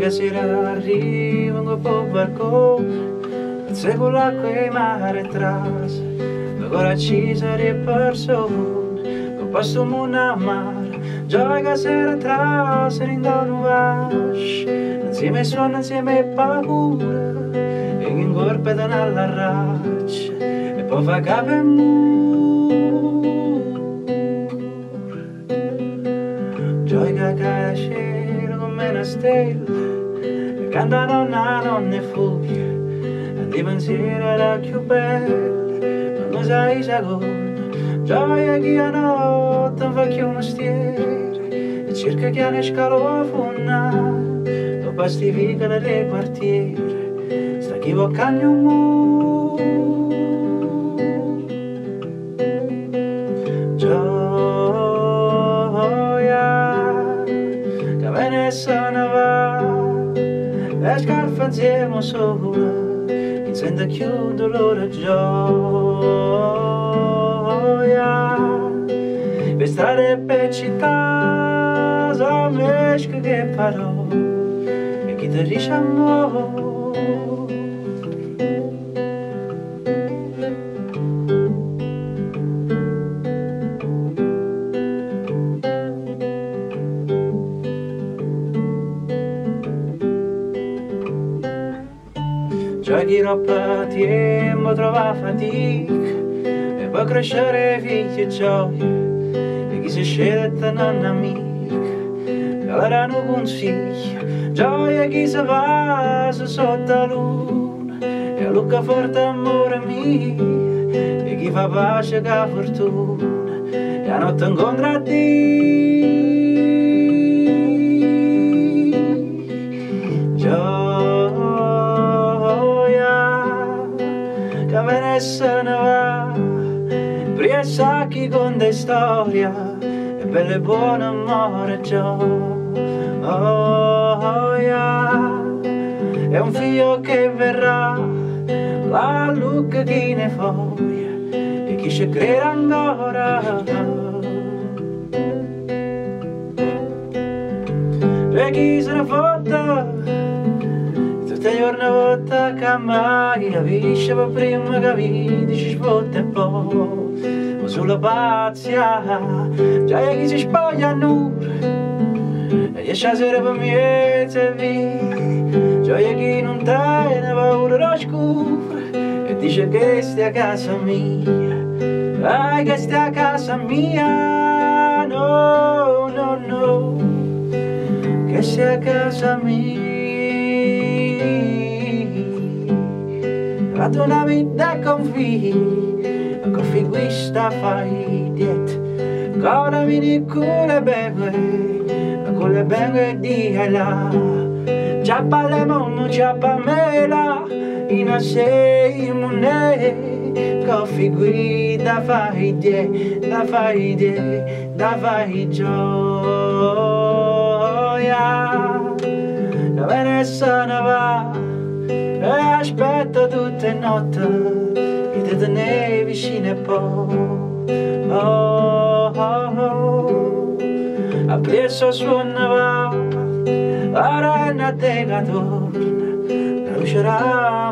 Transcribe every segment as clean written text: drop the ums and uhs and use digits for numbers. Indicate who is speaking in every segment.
Speaker 1: che sera arrivano con barcone, seguo l'acqua e il mare tras, ancora accisa di persone, con questo mondo a mare, gioia che sera tras, rindono vasci, insieme suono, insieme paura, e in corpo da alla raccia, e poi fa capo e gioia che cade come una stella, e canta nonna non ne fugge, e di pensiero era più bella, non sai secondo, gioia che a notte fa più mestiere, e cerca che ne scalo a funna, dopo sti vicoli del quartiere, sta chi voccagno un se ne va, le scarpe insieme sola, mi sento più dolore e gioia. Per strade e per città, so mesco che parole, e chi ti dice amore. Giochi roba tempo, trova fatica, e poi crescere figli e gioia, e chi si sceglie non amica, caleranno consigli, gioia chi si va sotto la luna, e lucca forte amore mio, e chi fa pace che fortuna, e a notte incontra Dio. Se ne va, presa chi conta storia, e belle buone amore gioia. È un figlio che verrà, la lucca chi ne foglia, e chi ci crede ancora. E chi se ne fotta, tutte le giorni volta che mai capisce per prima che vedi ci sfotta e poi ma sulla pazia già è chi si spoglia a nulla e riesce a sera per miezza e via gioia chi non tiene paura lo scuro e dice che stai a casa mia dai che stai a casa mia no no no che stai a casa mia. Ad una vita con questa fai diet, ancora mi con le benge di là, ciappa le mono, ciappa mela, in a sei monete, coffi guida fai diet, da fai gioia, la Venezia ne va. E aspetto tutte le notti che ti tenevi vicino e poi a presso suonava la renna te che torna la luce la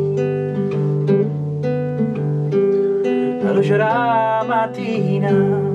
Speaker 1: mattina